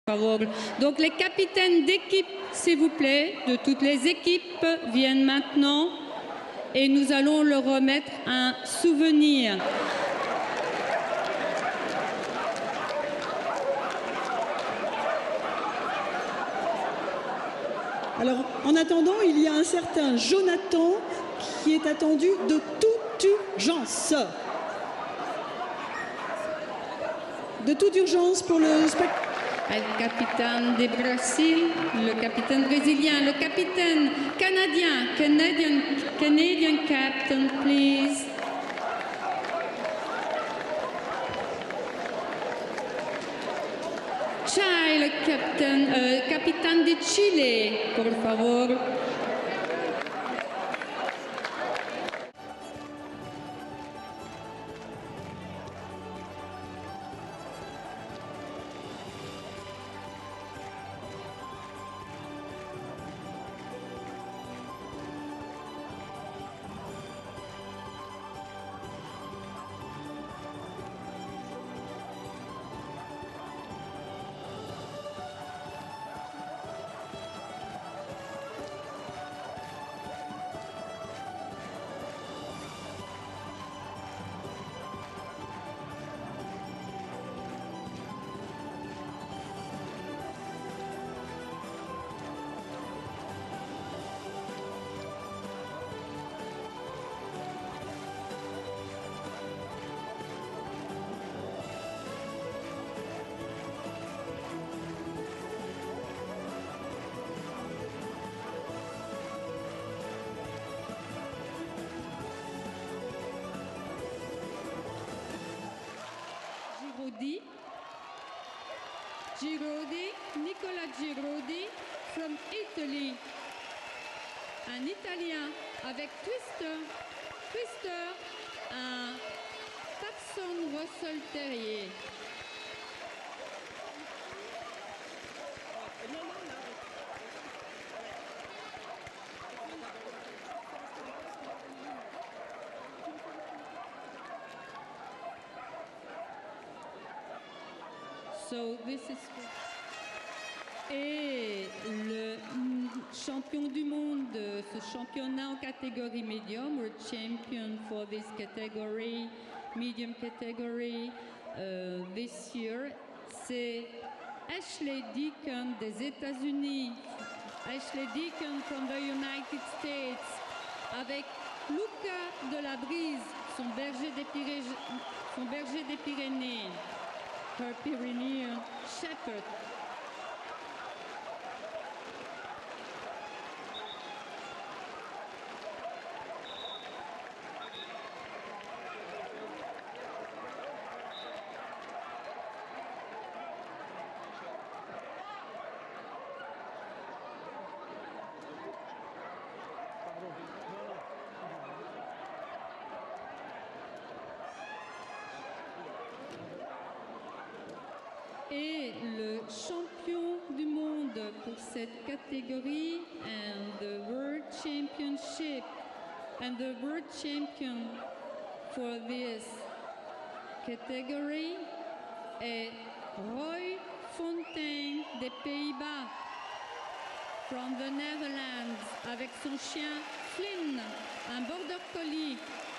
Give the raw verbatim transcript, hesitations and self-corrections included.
Donc les capitaines d'équipe, s'il vous plaît, de toutes les équipes viennent maintenant et nous allons leur remettre un souvenir. Alors, en attendant, il y a un certain Jonathan qui est attendu de toute urgence. De toute urgence pour le spectacle. Le capitaine du Brésil, le capitaine brésilien, le capitaine canadien, Canadian, Canadian captain, please. Chai, le capitaine, euh, capitaine de Chile, por favor. Giraudy, Giraudy, Nicola Giraudy from Italy. Un Italien avec Twister, Twister, un Dachshund Russell Terrier. So this is... Et le champion du monde de ce championnat en catégorie medium, world champion for this category, medium category, uh, this year, c'est Ashley Deacon des États-Unis. Ashley Deacon from the United States, avec Luca de la Brise, son berger des Pyrénées, son berger des Pyrénées. Her Pyrenean Shepherd. Et le champion du monde pour cette catégorie and the world championship and the world champion for this category est Roy Fontaine des Pays-Bas, from the Netherlands, avec son chien Flynn, un border collie.